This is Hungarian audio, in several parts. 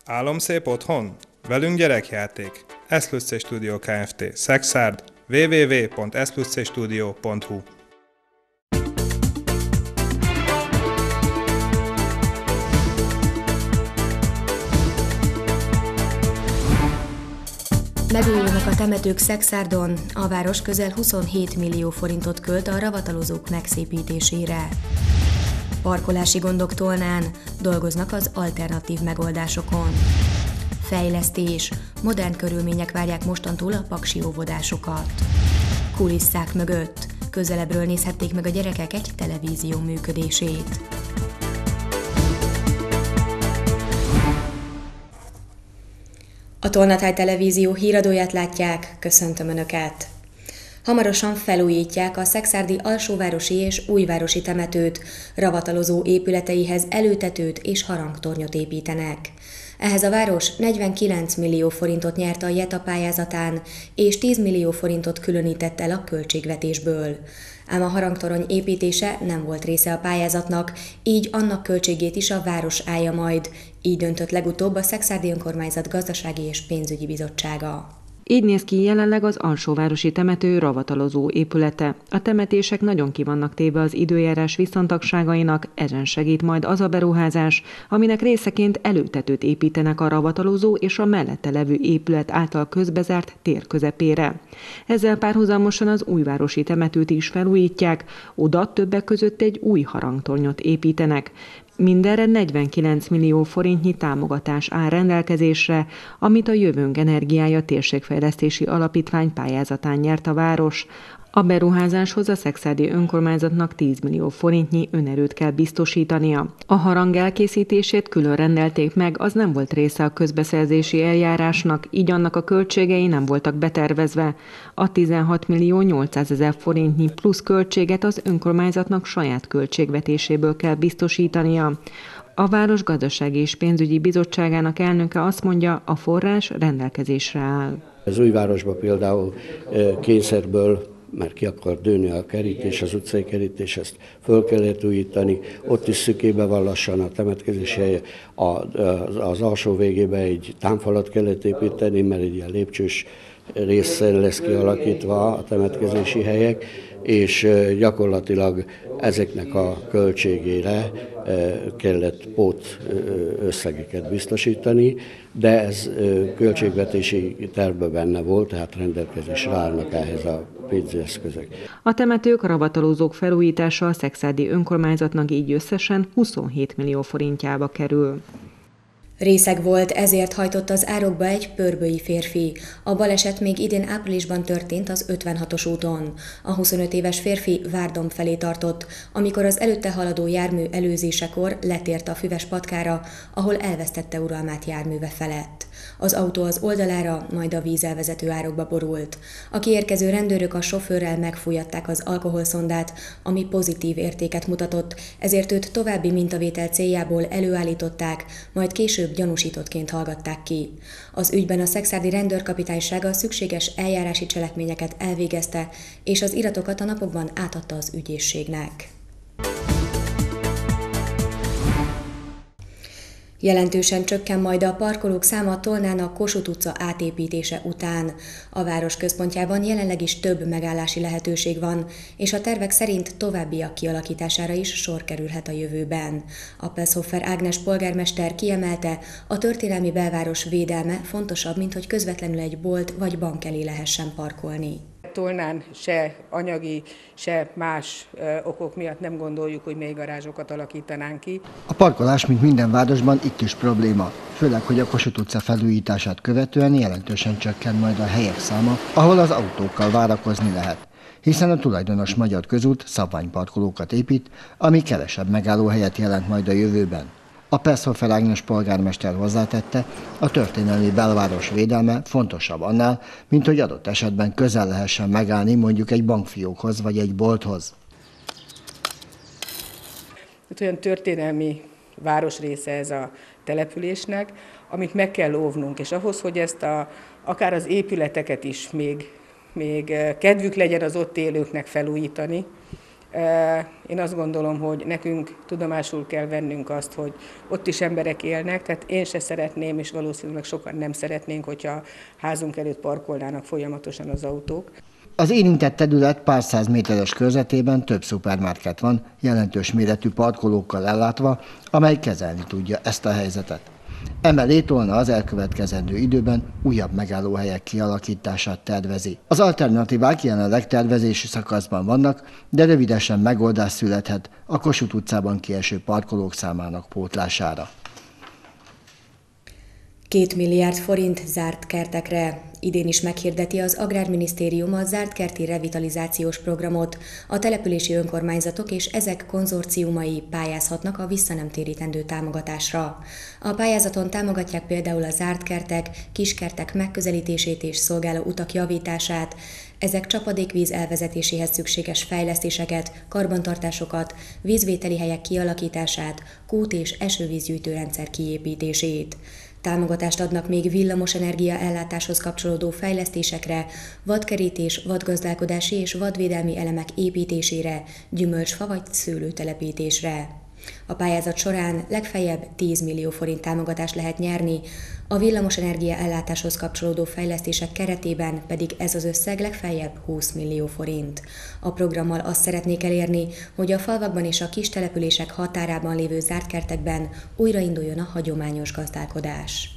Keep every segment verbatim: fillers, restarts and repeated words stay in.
Álomszép otthon? Velünk gyerekjáték. Eszlussé Studio Kft. Szexárd. double-u double-u double-u pont eszlussé studio pont hu Megújulnak a temetők Szexárdon, a város közel huszonhét millió forintot költ a ravatalozók megszépítésére. Parkolási gondok Tolnán, dolgoznak az alternatív megoldásokon. Fejlesztés, modern körülmények várják mostantól a paksi óvodásokat. Kulisszák mögött, közelebbről nézhették meg a gyerekek egy televízió működését. A Tolnatáj Televízió híradóját látják, köszöntöm Önöket! Hamarosan felújítják a szekszárdi alsóvárosi és újvárosi temetőt, ravatalozó épületeihez előtetőt és harangtornyot építenek. Ehhez a város negyvenkilenc millió forintot nyert a JETA pályázatán, és tíz millió forintot különített el a költségvetésből. Ám a harangtorony építése nem volt része a pályázatnak, így annak költségét is a város állja majd. Így döntött legutóbb a Szexárdi Önkormányzat Gazdasági és Pénzügyi Bizottsága. Így néz ki jelenleg az alsóvárosi temető ravatalozó épülete. A temetések nagyon ki vannak téve az időjárás viszontagságainak, ezen segít majd az a beruházás, aminek részeként előtetőt építenek a ravatalozó és a mellette levő épület által közbezárt tér közepére. Ezzel párhuzamosan az újvárosi temetőt is felújítják, oda többek között egy új harangtornyot építenek. Mindenre negyvenkilenc millió forintnyi támogatás áll rendelkezésre, amit a Jövőnk Energiája Térségfejlesztési Alapítvány pályázatán nyert a város. A beruházáshoz a Szexárdi Önkormányzatnak tíz millió forintnyi önerőt kell biztosítania. A harang elkészítését külön rendelték meg, az nem volt része a közbeszerzési eljárásnak, így annak a költségei nem voltak betervezve. A tizenhat millió nyolcszázezer forintnyi plusz költséget az önkormányzatnak saját költségvetéséből kell biztosítania. A Város Gazdasági és Pénzügyi Bizottságának elnöke azt mondja, a forrás rendelkezésre áll. Az újvárosban például kényszerből, mert ki akar dőlni a kerítés, az utcai kerítés, ezt föl kellett újítani. Ott is szükébe van lassan a temetkezési helye. Az alsó végébe egy támfalat kellett építeni, mert egy ilyen lépcsős résszel lesz kialakítva a temetkezési helyek, és gyakorlatilag ezeknek a költségére kellett pót összegeket biztosítani, de ez költségvetési tervben benne volt, tehát rendelkezésre állnak ehhez a pénzügyi eszközök. A temetők, ravatalozók felújítása a Szexárdi Önkormányzatnak így összesen huszonhét millió forintjába kerül. Részeg volt, ezért hajtott az árokba egy pörbői férfi. A baleset még idén áprilisban történt az ötvenhatos úton. A huszonöt éves férfi Várdom felé tartott, amikor az előtte haladó jármű előzésekor letért a füves patkára, ahol elvesztette uralmát járműve felett. Az autó az oldalára, majd a vízelvezető árokba borult. A kiérkező rendőrök a sofőrrel megfújatták az alkoholszondát, ami pozitív értéket mutatott, ezért őt további mintavétel céljából előállították, majd később gyanúsítottként hallgatták ki. Az ügyben a Szexárdi Rendőrkapitánysága szükséges eljárási cselekményeket elvégezte, és az iratokat a napokban átadta az ügyészségnek. Jelentősen csökken majd a parkolók száma Tolnán a Kossuth utca átépítése után. A város központjában jelenleg is több megállási lehetőség van, és a tervek szerint továbbiak kialakítására is sor kerülhet a jövőben. A Pelszhoffer Ágnes polgármester kiemelte, a történelmi belváros védelme fontosabb, mint hogy közvetlenül egy bolt vagy bank elé lehessen parkolni. Tolnán se anyagi, se más ö, okok miatt nem gondoljuk, hogy még garázsokat alakítanánk ki. A parkolás, mint minden városban, itt is probléma, főleg, hogy a Kossuth utca felújítását követően jelentősen csökken majd a helyek száma, ahol az autókkal várakozni lehet, hiszen a tulajdonos Magyar Közút szabványparkolókat épít, ami kevesebb megállóhelyet jelent majd a jövőben. A Pelszhoffer Ágnes polgármester hozzátette, a történelmi belváros védelme fontosabb annál, mint hogy adott esetben közel lehessen megállni mondjuk egy bankfiókhoz vagy egy bolthoz. Olyan történelmi városrésze ez a településnek, amit meg kell óvnunk, és ahhoz, hogy ezt a, akár az épületeket is még, még kedvük legyen az ott élőknek felújítani, Én azt gondolom, hogy nekünk tudomásul kell vennünk azt, hogy ott is emberek élnek, tehát én se szeretném, és valószínűleg sokan nem szeretnénk, hogyha házunk előtt parkolnának folyamatosan az autók. Az érintett terület pár száz méteres körzetében több szupermarket van, jelentős méretű parkolókkal ellátva, amely kezelni tudja ezt a helyzetet. Emellé tolna az elkövetkezendő időben újabb megállóhelyek kialakítását tervezi. Az alternatívák jelenleg tervezési szakaszban vannak, de rövidesen megoldás születhet a Kossuth utcában kieső parkolók számának pótlására. Két milliárd forint zárt kertekre. Idén is meghirdeti az Agrárminisztérium a zárt kerti revitalizációs programot. A települési önkormányzatok és ezek konzorciumai pályázhatnak a visszanemtérítendő támogatásra. A pályázaton támogatják például a zárt kertek, kiskertek megközelítését és szolgáló utak javítását, ezek csapadékvíz elvezetéséhez szükséges fejlesztéseket, karbantartásokat, vízvételi helyek kialakítását, kút- és esővízgyűjtőrendszer kiépítését. Támogatást adnak még villamosenergia ellátáshoz kapcsolódó fejlesztésekre, vadkerítés, vadgazdálkodási és vadvédelmi elemek építésére, gyümölcsfa vagy szőlőtelepítésre. A pályázat során legfeljebb tíz millió forint támogatást lehet nyerni, a villamosenergia ellátáshoz kapcsolódó fejlesztések keretében pedig ez az összeg legfeljebb húsz millió forint. A programmal azt szeretnék elérni, hogy a falvakban és a kis települések határában lévő zárt kertekben újrainduljon a hagyományos gazdálkodás.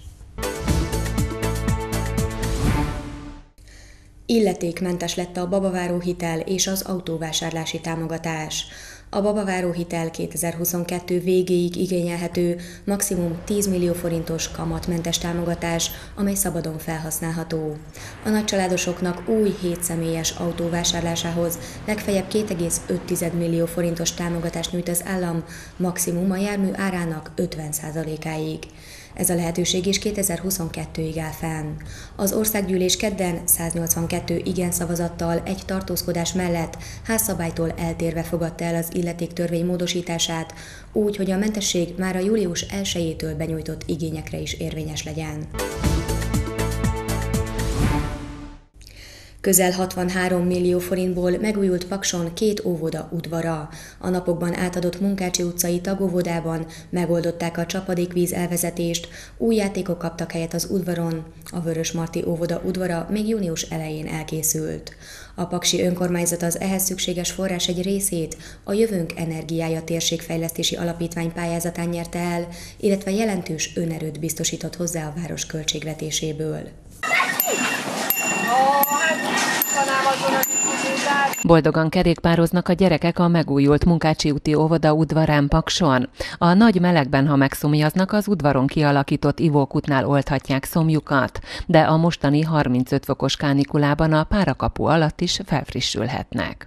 Illetékmentes lett a babaváró hitel és az autóvásárlási támogatás. A babaváró hitel kétezer-huszonkettő végéig igényelhető, maximum tíz millió forintos kamatmentes támogatás, amely szabadon felhasználható. A nagycsaládosoknak új hétszemélyes autó vásárlásához legfeljebb két egész öt millió forintos támogatást nyújt az állam, maximum a jármű árának ötven százalékáig. Ez a lehetőség is kétezer-huszonkettőig áll fenn. Az országgyűlés kedden száznyolcvankettő igen szavazattal egy tartózkodás mellett házszabálytól eltérve fogadta el az illetéktörvény módosítását, úgy, hogy a mentesség már a július elsejétől benyújtott igényekre is érvényes legyen. Közel hatvanhárom millió forintból megújult Pakson két óvoda udvara. A napokban átadott Munkácsi utcai tagóvodában megoldották a csapadékvíz elvezetést, új játékok kaptak helyet az udvaron, a Vörösmarty óvoda udvara még június elején elkészült. A paksi önkormányzat az ehhez szükséges forrás egy részét a Jövőnk Energiája Térségfejlesztési Alapítvány pályázatán nyerte el, illetve jelentős önerőt biztosított hozzá a város költségvetéséből. Boldogan kerékpároznak a gyerekek a megújult Munkácsi úti óvoda udvarán Pakson. A nagy melegben, ha megszomjaznak, az udvaron kialakított ivókútnál oldhatják szomjukat, de a mostani harmincöt fokos kánikulában a párakapu alatt is felfrissülhetnek.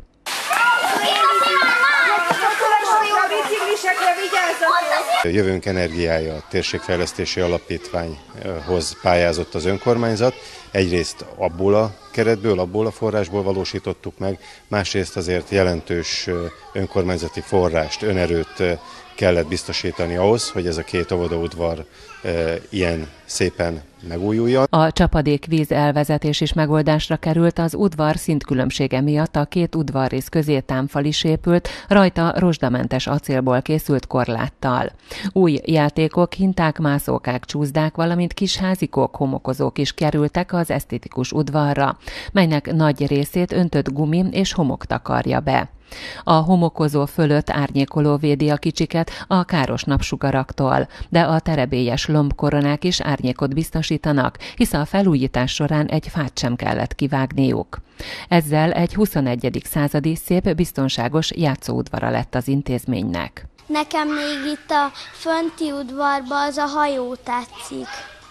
Jövőnk Energiája Térségfejlesztési Alapítványhoz pályázott az önkormányzat. Egyrészt abból a keretből, abból a forrásból valósítottuk meg, másrészt azért jelentős önkormányzati forrást, önerőt kellett biztosítani ahhoz, hogy ez a két óvodaudvar e, ilyen szépen megújuljon. A csapadékvíz elvezetés is megoldásra került, az udvar szintkülönbsége miatt a két udvarrész közé támfal is épült, rajta rozsdamentes acélból készült korláttal. Új játékok, hinták, mászókák, csúszdák, valamint kis házikók, homokozók is kerültek az esztétikus udvarra, melynek nagy részét öntött gumi és homok takarja be. A homokozó fölött árnyékoló védi a kicsiket a káros napsugaraktól, de a terebélyes lombkoronák is árnyékot biztosítanak, hisz a felújítás során egy fát sem kellett kivágniuk. Ezzel egy huszonegyedik századi szép, biztonságos játszóudvara lett az intézménynek. Nekem még itt a fönti udvarban az a hajó tetszik,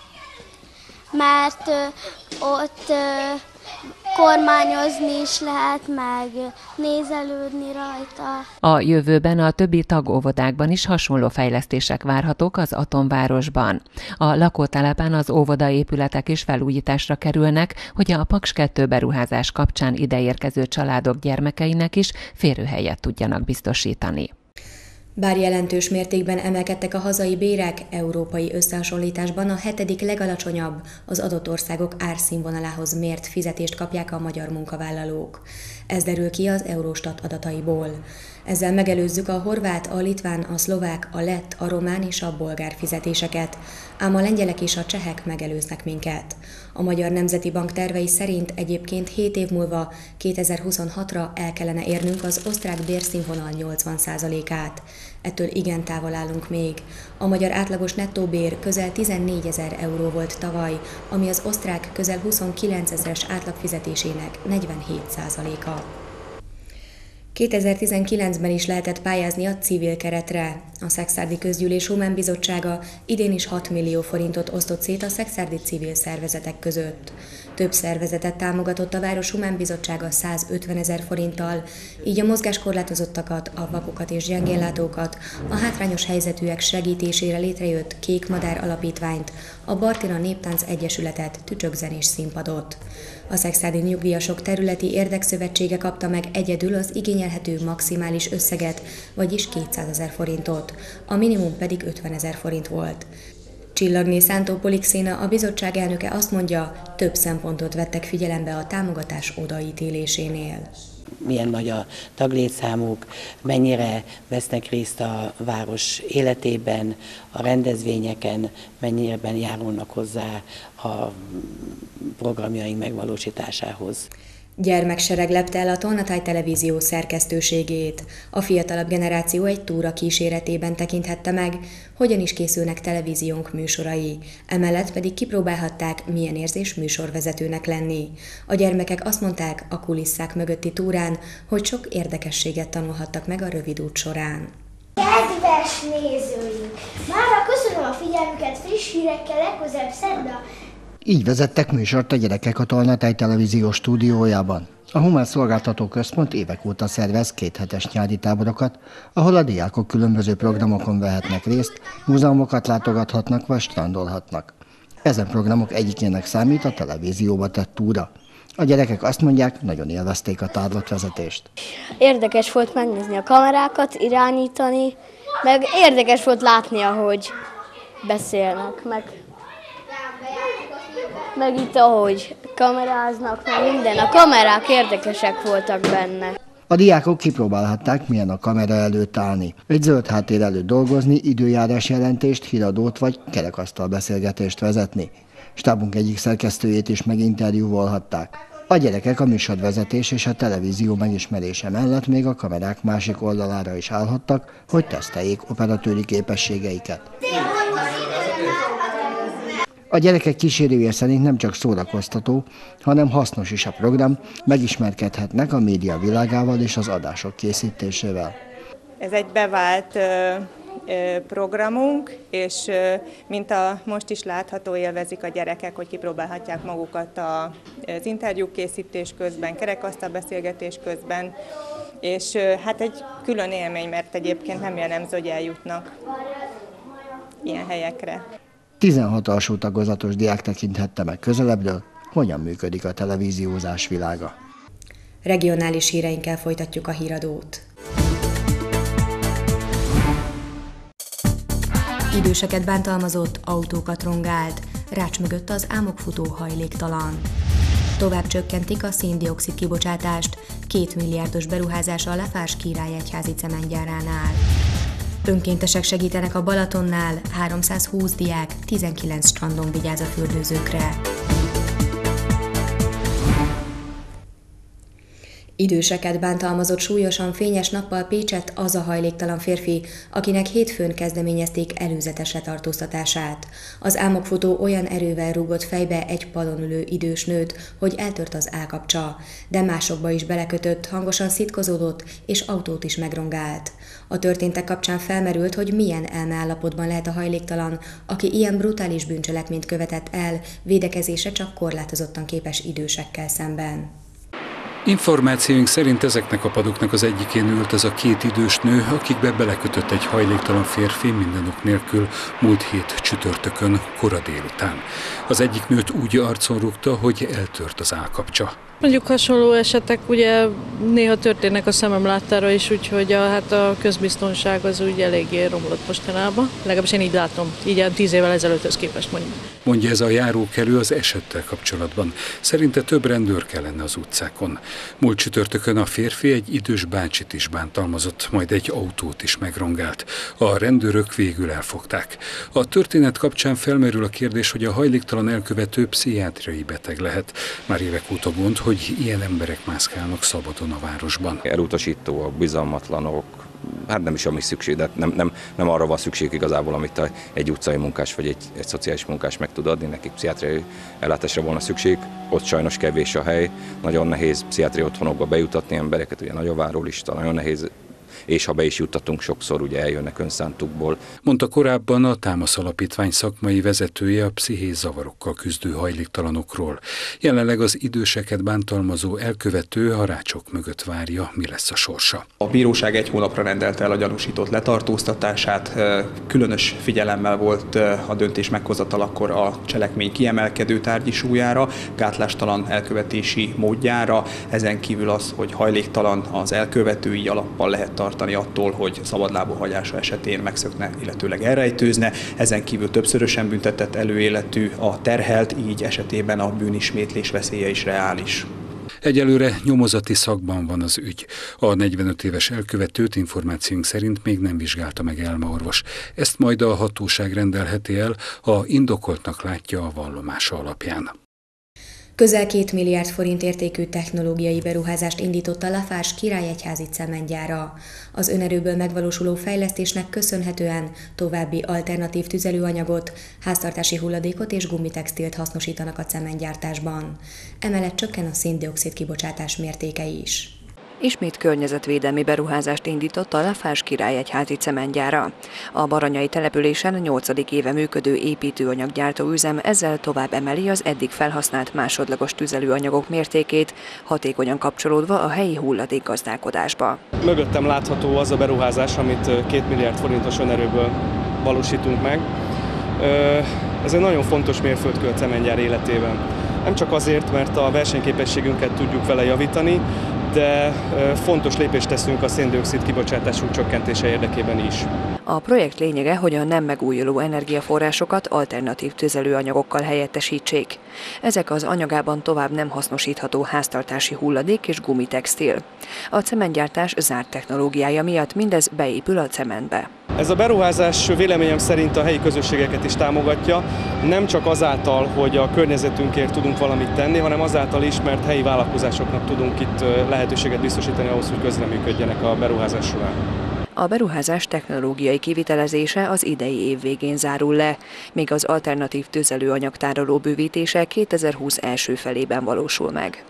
mert ö, ott ö, kormányozni is lehet, meg nézelődni rajta. A jövőben a többi tagóvodákban is hasonló fejlesztések várhatók az Atomvárosban. A lakótelepen az óvodaépületek is felújításra kerülnek, hogy a Paks kettő beruházás kapcsán ideérkező családok gyermekeinek is férőhelyet tudjanak biztosítani. Bár jelentős mértékben emelkedtek a hazai bérek, európai összehasonlításban a hetedik legalacsonyabb, az adott országok árszínvonalához mért fizetést kapják a magyar munkavállalók. Ez derül ki az Eurostat adataiból. Ezzel megelőzzük a horvát, a litván, a szlovák, a lett, a román és a bolgár fizetéseket, ám a lengyelek és a csehek megelőznek minket. A Magyar Nemzeti Bank tervei szerint egyébként hét év múlva, kétezer-huszonhatra el kellene érnünk az osztrák bérszínvonal nyolcvan százalékát. Ettől igen távol állunk még. A magyar átlagos nettó bér közel tizennégyezer euró volt tavaly, ami az osztrák közel huszonkilencezres átlagfizetésének negyvenhét százaléka. kétezer-tizenkilencben is lehetett pályázni a civil keretre. A Szekszárdi Közgyűlés Humen Bizottsága idén is hat millió forintot osztott szét a szekszárdi civil szervezetek között. Több szervezetet támogatott a Város Humen Bizottsága százötvenezer forinttal, így a mozgáskorlátozottakat, a vapokat és gyengénlátókat, a hátrányos helyzetűek segítésére létrejött Kék Madár Alapítványt, a Bartina Néptánc Egyesületet, tücsökzenés színpadot. A szekszárdi nyugdíjasok területi érdekszövetsége kapta meg egyedül az igényelhető maximális összeget, vagyis kétszázezer forintot, a minimum pedig ötvenezer forint volt. Csillagné Szántó Polixéna, a bizottság elnöke azt mondja, több szempontot vettek figyelembe a támogatás odaítélésénél. Milyen nagy a taglétszámuk, mennyire vesznek részt a város életében, a rendezvényeken, mennyire járulnak hozzá a programjaink megvalósításához. Gyermeksereg lepte el a Tolnatáj Televízió szerkesztőségét. A fiatalabb generáció egy túra kíséretében tekinthette meg, hogyan is készülnek televíziónk műsorai. Emellett pedig kipróbálhatták, milyen érzés műsorvezetőnek lenni. A gyermekek azt mondták a kulisszák mögötti túrán, hogy sok érdekességet tanulhattak meg a rövid út során. Kedves nézőink! Mára köszönöm a figyelmüket, friss hírekkel legközelebb szerdán. Így vezettek műsort a gyerekek a Tolnatáj Televízió stúdiójában. A Humen Szolgáltató Központ évek óta szervez kéthetes nyári táborokat, ahol a diákok különböző programokon vehetnek részt, múzeumokat látogathatnak vagy strandolhatnak. Ezen programok egyikének számít a televízióba tett túra. A gyerekek azt mondják, nagyon élvezték a tárlatvezetést. Érdekes volt megnézni a kamerákat, irányítani, meg érdekes volt látni, ahogy beszélnek, meg... Meg itt, ahogy kameráznak, meg minden. A kamerák érdekesek voltak benne. A diákok kipróbálhatták, milyen a kamera előtt állni. Egy zöld háttér előtt dolgozni, időjárás jelentést, híradót vagy kerekasztal beszélgetést vezetni. Stábunk egyik szerkesztőjét is meginterjúvolhatták. A gyerekek a műsorvezetés és a televízió megismerése mellett még a kamerák másik oldalára is állhattak, hogy teszteljék operatőri képességeiket. A gyerekek kísérője szerint nem csak szórakoztató, hanem hasznos is a program, megismerkedhetnek a média világával és az adások készítésével. Ez egy bevált programunk, és mint a most is látható, élvezik a gyerekek, hogy kipróbálhatják magukat az interjúk készítés közben, kerekasztal beszélgetés közben, és hát egy külön élmény, mert egyébként nem jellemző, hogy eljutnak ilyen helyekre. tizenhat alsó tagozatos diák tekinthette meg közelebbről, hogyan működik a televíziózás világa. Regionális híreinkkel folytatjuk a híradót. Időseket bántalmazott, autókat rongált, rács mögött az álmokfutó hajléktalan. Tovább csökkentik a szén-dioxid kibocsátást, két milliárdos beruházás a Lafás Királyegyházi cementgyáránál. Önkéntesek segítenek a Balatonnál, háromszázhúsz diák tizenkilenc strandon vigyáz a fürdőzőkre. Időseket bántalmazott súlyosan fényes nappal Pécsett az a hajléktalan férfi, akinek hétfőn kezdeményezték előzetes letartóztatását. Az álmokfutó olyan erővel rúgott fejbe egy padon ülő idős nőt, hogy eltört az állkapcsa, de másokba is belekötött, hangosan szitkozódott és autót is megrongált. A történtek kapcsán felmerült, hogy milyen elmeállapotban lehet a hajléktalan, aki ilyen brutális bűncselekményt követett el, védekezésre csak korlátozottan képes idősekkel szemben. Információink szerint ezeknek a padoknak az egyikén ült az a két idős nő, akikbe belekötött egy hajléktalan férfi minden ok nélkül múlt hét csütörtökön kora délután. Az egyik nőt úgy arcon rúgta, hogy eltört az állkapcsa. Mondjuk hasonló esetek ugye néha történnek a szemem láttára is, úgyhogy a, hát a közbiztonság az úgy eléggé romlott mostanában. Legalábbis én így látom, így a tíz évvel ezelőtthöz képest mondjuk. Mondja ez a járókelő az esettel kapcsolatban. Szerinte több rendőr kellene az utcákon. Múlt csütörtökön a férfi egy idős bácsit is bántalmazott, majd egy autót is megrongált. A rendőrök végül elfogták. A történet kapcsán felmerül a kérdés, hogy a hajléktalan elkövető pszichiátriai beteg lehet. Már évek óta gond, hogy ilyen emberek mászkálnak szabadon a városban. Elutasítóak, bizalmatlanok, hát nem is ami szükség, de nem, nem, nem arra van szükség igazából, amit egy utcai munkás vagy egy, egy szociális munkás meg tud adni, nekik pszichiátriai ellátásra volna szükség. Ott sajnos kevés a hely, nagyon nehéz pszichiátriai otthonokba bejutatni embereket, ugye nagy a várólista, nagyon nehéz, és ha be is juttatunk, sokszor ugye eljönnek önszántukból. Mondta korábban a Támasz Alapítvány szakmai vezetője a pszichés zavarokkal küzdő hajléktalanokról. Jelenleg az időseket bántalmazó elkövető a rácsok mögött várja, mi lesz a sorsa. A bíróság egy hónapra rendelte el a gyanúsított letartóztatását, különös figyelemmel volt a döntés meghozatalakor a cselekmény kiemelkedő tárgyi súlyára, gátlástalan elkövetési módjára, ezen kívül az, hogy hajléktalan az elkövetői alappal lehet tartani attól, hogy szabadlábú hagyása esetén megszökne, illetőleg elrejtőzne. Ezen kívül többszörösen büntetett előéletű a terhelt, így esetében a bűnismétlés veszélye is reális. Egyelőre nyomozati szakban van az ügy. A negyvenöt éves elkövetőt információink szerint még nem vizsgálta meg elmeorvos. Ezt majd a hatóság rendelheti el, ha indokoltnak látja a vallomása alapján. Közel két milliárd forint értékű technológiai beruházást indított a Lafarge királyegyházi cementgyára. Az önerőből megvalósuló fejlesztésnek köszönhetően további alternatív tüzelőanyagot, háztartási hulladékot és gumitextilt hasznosítanak a cementgyártásban. Emellett csökken a szén-dioxid kibocsátás mértéke is. Ismét környezetvédelmi beruházást indított a Lafarge királyegyházi cementgyára. A baranyai településen nyolcadik éve működő építőanyaggyártó üzem ezzel tovább emeli az eddig felhasznált másodlagos tüzelőanyagok mértékét, hatékonyan kapcsolódva a helyi hulladékgazdálkodásba. Mögöttem látható az a beruházás, amit két milliárd forintos önerőből valósítunk meg. Ez egy nagyon fontos mérföldkő a cementgyár életében. Nem csak azért, mert a versenyképességünket tudjuk vele javítani, de fontos lépést teszünk a szén-dioxid kibocsátásunk csökkentése érdekében is. A projekt lényege, hogy a nem megújuló energiaforrásokat alternatív tüzelőanyagokkal helyettesítsék. Ezek az anyagában tovább nem hasznosítható háztartási hulladék és gumitextil. A cementgyártás zárt technológiája miatt mindez beépül a cementbe. Ez a beruházás véleményem szerint a helyi közösségeket is támogatja, nem csak azáltal, hogy a környezetünkért tudunk valamit tenni, hanem azáltal is, mert helyi vállalkozásoknak tudunk itt lehetőséget biztosítani ahhoz, hogy közreműködjenek a beruházás során. A beruházás technológiai kivitelezése az idei év végén zárul le, míg az alternatív tüzelőanyagtároló bővítése kétezer-húsz első felében valósul meg.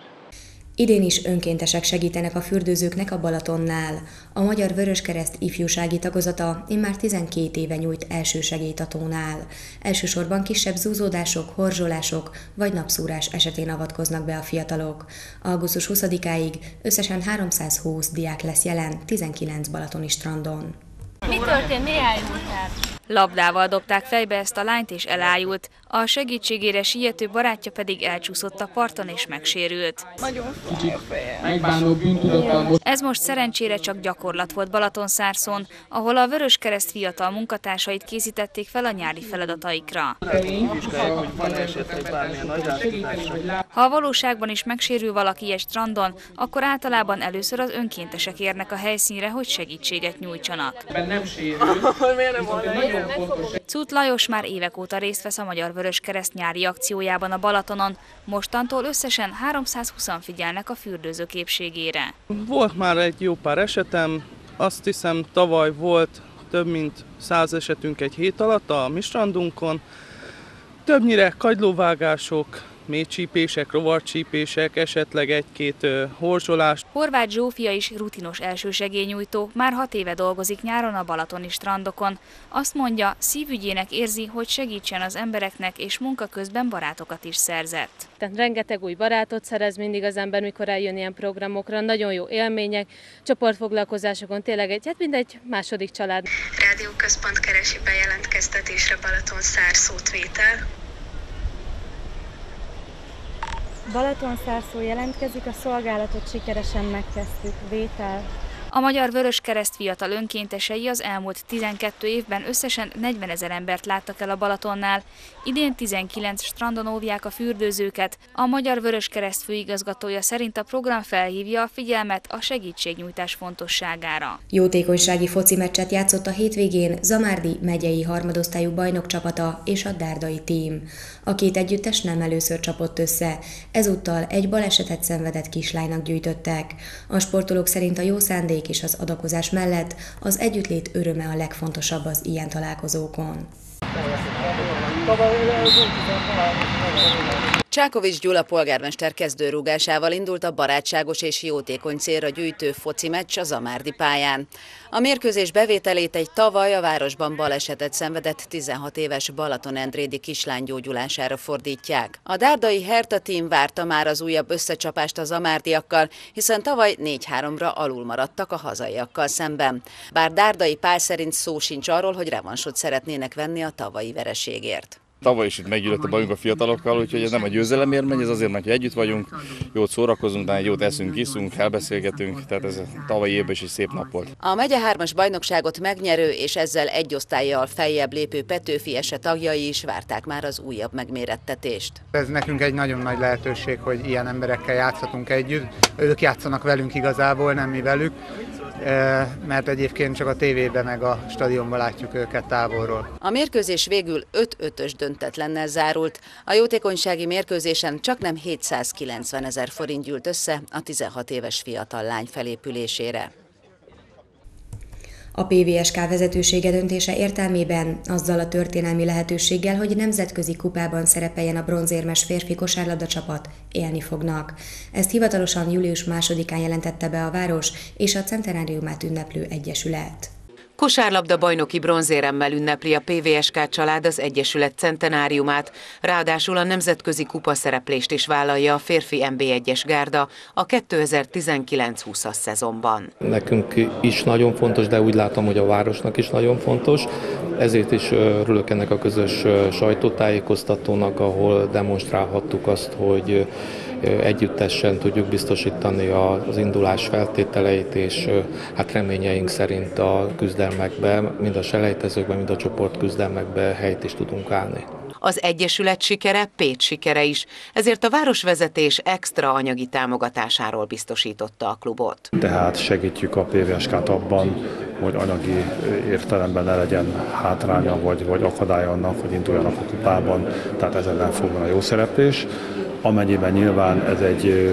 Idén is önkéntesek segítenek a fürdőzőknek a Balatonnál. A Magyar Vöröskereszt ifjúsági tagozata immár tizenkét éve nyújt elsősegélyt a tónál. Elsősorban kisebb zúzódások, horzsolások vagy napszúrás esetén avatkoznak be a fiatalok. augusztus huszadikáig összesen háromszázhúsz diák lesz jelen tizenkilenc balatoni strandon. Mi történt? Mi ájultál? Labdával dobták fejbe ezt a lányt és elájult, a segítségére siető barátja pedig elcsúszott a parton és megsérült. Nagyon fáj a fejem. Ez most szerencsére csak gyakorlat volt Balatonszárszón, ahol a Vöröskereszt fiatal munkatársait készítették fel a nyári feladataikra. Ha a valóságban is megsérül valaki egy strandon, akkor általában először az önkéntesek érnek a helyszínre, hogy segítséget nyújtsanak. Cút Lajos már évek óta részt vesz a Magyar Vöröskereszt nyári akciójában a Balatonon, mostantól összesen háromszázhúszan figyelnek a fürdőzők épségére. Volt már egy jó pár esetem, azt hiszem tavaly volt több mint száz esetünk egy hét alatt a mi strandunkon. Többnyire kagylóvágások, méhcsípések, rovarcsípések, esetleg egy-két horzsolás. Horváth Zsófia is rutinos elsősegélynyújtó, már hat éve dolgozik nyáron a balatoni strandokon. Azt mondja, szívügyének érzi, hogy segítsen az embereknek, és munka közben barátokat is szerzett. Tehát rengeteg új barátot szerez mindig az ember, mikor eljön ilyen programokra, nagyon jó élmények, csoportfoglalkozásokon tényleg egy, hát mindegy második család. Rádióközpont keresi bejelentkeztetésre Balatonszár-szótvétel. Balatonszárszó jelentkezik, a szolgálatot sikeresen megkezdtük. Vétel. A Magyar Vöröskereszt fiatal önkéntesei az elmúlt tizenkét évben összesen negyvenezer embert láttak el a Balatonnál. Idén tizenkilenc strandon óvják a fürdőzőket. A Magyar Vöröskereszt főigazgatója szerint a program felhívja a figyelmet a segítségnyújtás fontosságára. Jótékonysági foci meccset játszott a hétvégén Zamárdi megyei harmadosztályú bajnokcsapata és a dárdai tím. A két együttes nem először csapott össze, ezúttal egy balesetet szenvedett kislánynak gyűjtöttek. A sportolók szerint a jó szándék és az adakozás mellett az együttlét öröme a legfontosabb az ilyen találkozókon. Csákovics Gyula polgármester kezdőrúgásával indult a barátságos és jótékony célra gyűjtő foci meccs a Zamárdi pályán. A mérkőzés bevételét egy tavaly a városban balesetet szenvedett tizenhat éves balatonendrédi kislány gyógyulására fordítják. A dárdai Herta tím várta már az újabb összecsapást a zamárdiakkal, hiszen tavaly négy háromra alul maradtak a hazaiakkal szemben. Bár Dárdai Pál szerint szó sincs arról, hogy revansot szeretnének venni a tavalyi vereségért. Tavaly is itt meggyűlött a bajunk a fiatalokkal, úgyhogy ez nem a győzelemért megy, ez azért, mert együtt vagyunk, jót szórakozunk, de jót eszünk, iszunk, elbeszélgetünk, tehát ez a tavalyi évben is egy szép nap volt. A megye hármas bajnokságot megnyerő és ezzel egy osztállyal feljebb lépő Petőfi ese tagjai is várták már az újabb megmérettetést. Ez nekünk egy nagyon nagy lehetőség, hogy ilyen emberekkel játszhatunk együtt. Ők játszanak velünk igazából, nem mi velük, mert egyébként csak a tévében meg a stadionban látjuk őket távolról. A mérkőzés végül öt ötös döntetlennel zárult. A jótékonysági mérkőzésen csaknem hétszázkilencven ezer forint gyűlt össze a tizenhat éves fiatal lány felépülésére. A pé vé es ká vezetősége döntése értelmében azzal a történelmi lehetőséggel, hogy nemzetközi kupában szerepeljen a bronzérmes férfi kosárlabda csapat, élni fognak. Ezt hivatalosan július másodikán jelentette be a város és a centenáriumát ünneplő egyesület. Kosárlabda bajnoki bronzéremmel ünnepli a pé vé es ká család az egyesület centenáriumát, ráadásul a nemzetközi kupa szereplést is vállalja a férfi en bé egyes gárda a kétezer-tizenkilenc húszas szezonban. Nekünk is nagyon fontos, de úgy látom, hogy a városnak is nagyon fontos. Ezért is örülök ennek a közös sajtótájékoztatónak, ahol demonstrálhattuk azt, hogy együttesen tudjuk biztosítani az indulás feltételeit, és hát reményeink szerint a küzdelmekben, mind a selejtezőkben, mind a csoportküzdelmekben helyt is tudunk állni. Az egyesület sikere Pécs sikere is, ezért a városvezetés extra anyagi támogatásáról biztosította a klubot. Tehát segítjük a pé vé es ká-t abban, hogy anyagi értelemben ne legyen hátránya vagy, vagy akadálya annak, hogy induljanak a kupában, tehát ez ellen fogna a jó szereplés. Amennyiben nyilván ez egy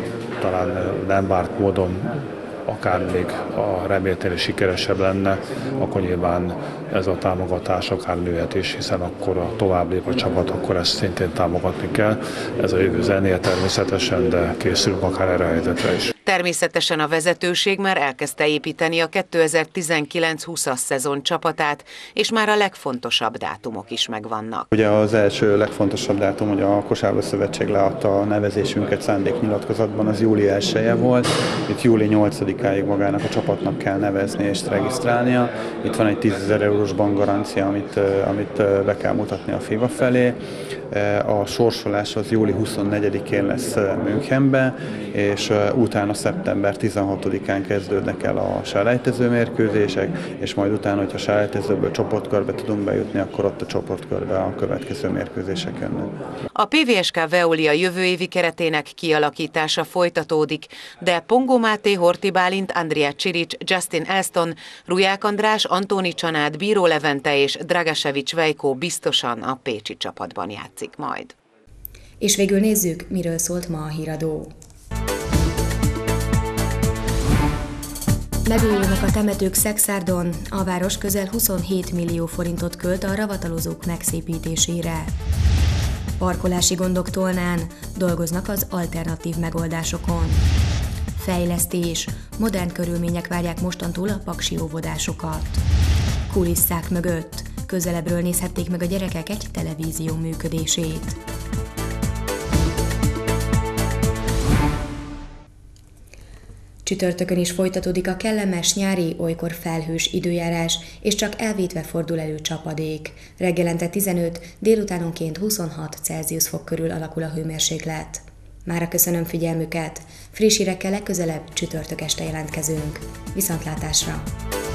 talán nem várt módon akár még a reméltél is sikeresebb lenne, akkor nyilván ez a támogatás akár nőhet is, hiszen akkor a tovább lép a csapat, akkor ezt szintén támogatni kell. Ez a jövő zenéje természetesen, de készülünk akár erre a helyzetre is. Természetesen a vezetőség már elkezdte építeni a kétezer-tizenkilenc húszas szezon csapatát, és már a legfontosabb dátumok is megvannak. Ugye az első legfontosabb dátum, hogy a Kosárlabda Szövetség leadta a nevezésünket szándéknyilatkozatban, az július elseje volt. Itt július nyolcadikáig magának a csapatnak kell nevezni és regisztrálnia. Itt van egy tízezer eurós bankgarancia, amit, amit be kell mutatni a FIBA felé. A sorsolás az július huszonnegyedikén lesz Münchenben, és utána szeptember tizenhatodikán kezdődnek el a selejtező mérkőzések, és majd utána, hogyha selejtezőből csoportkörbe tudunk bejutni, akkor ott a csoportkörbe a következő mérkőzések jönnek. A pé vé es ká Veolia jövő évi keretének kialakítása folytatódik, de Pongó Máté, Horthy Bálint, Andrea Csirics, Justin Elston, Ruják András, Antóni Csanád, Bíró Levente és Dragasevics Vejkó biztosan a pécsi csapatban játszik majd. És végül nézzük, miről szólt ma a híradó. Megújulnak a temetők Szekszárdon, a város közel huszonhét millió forintot költ a ravatalozók megszépítésére. Parkolási gondok Tolnán, dolgoznak az alternatív megoldásokon. Fejlesztés, modern körülmények várják mostantól a paksi óvodásokat. Kulisszák mögött, közelebbről nézhették meg a gyerekek egy televízió működését. Csütörtökön is folytatódik a kellemes nyári, olykor felhős időjárás, és csak elvétve fordul elő csapadék. Reggelente tizenöt, délutánonként huszonhat Celsius fok körül alakul a hőmérséklet. Mára köszönöm figyelmüket, friss hírekkel legközelebb csütörtök este jelentkezünk. Viszontlátásra!